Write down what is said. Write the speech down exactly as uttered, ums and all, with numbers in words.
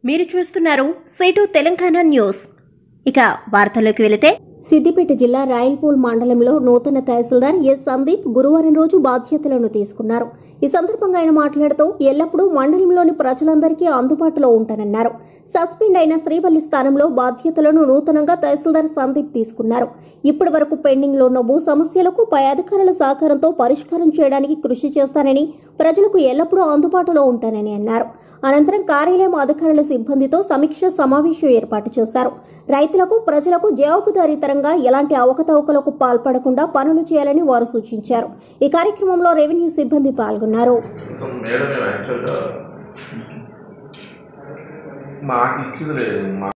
మీరు చూస్తున్నారు సేటు తెలంగాణ న్యూస్. ఇక వార్తల్లోకి వెళితే, సిద్దిపేట జిల్లా రాయల్పూల్ మండలంలో నూతన తహసీల్దార్ ఎస్ సందీప్ గురువారం రోజు బాధ్యతలను తీసుకున్నారు. ఈ సందర్భంగా ఆయన మాట్లాడుతూ ఎల్లప్పుడూ మండలంలోని ప్రజలందరికీ అందుబాటులో ఉంటానన్నారు. సస్పెండ్ అయిన శ్రీవల్లి స్థానంలో బాధ్యతలను నూతనంగా తహసీల్దార్ సందీప్ తీసుకున్నారు. ఇప్పటి వరకు పెండింగ్ లో ఉన్న భూ సమస్యలకు పై అధికారుల సహకారంతో పరిష్కారం చేయడానికి కృషి చేస్తానని, ప్రజలకు ఎల్లప్పుడూ అందుబాటులో ఉంటానని అన్నారు. అనంతరం కార్యాలయం అధికారుల సిబ్బందితో సమీక్ష సమావేశం ఏర్పాటు చేశారు. రైతులకు, ప్రజలకు జవాబుదారీతరంగా ఎలాంటి అవకతవకలకు పాల్పడకుండా పనులు చేయాలని వారు సూచించారు. ఈ కార్యక్రమంలో రెవెన్యూ సిబ్బంది పాల్గొన్నారు. మాకు ఇచ్చింది లేదు.